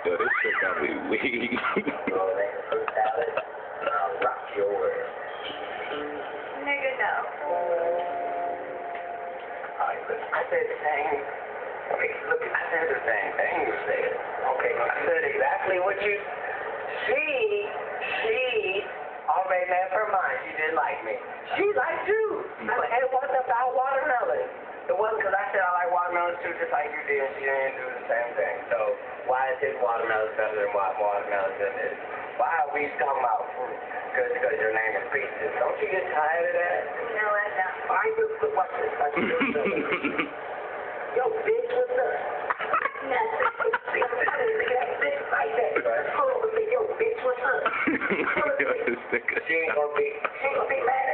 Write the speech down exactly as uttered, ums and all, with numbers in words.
Yo, this shit got me weak. Nigga, no. I said the same. Okay, look, I said the same thing you said. Okay, I said exactly what you. She, she already made up her mind. She didn't like me. She liked you. But it wasn't about watermelon. It wasn't because I said I like watermelon too, just like you did. She didn't do the same thing. So why is his watermelon better than what watermelon is? Why are we talking about fruit? Because because your name is Priestess. Don't you get tired of that? No, I don't. Why you look watch this? Watch this. Yo, bitch, what's up? Nothing. Bitch like that. Hold on, yo, bitch, what's up? Yo, this nigga. She ain't gonna be. She ain't gonna be mad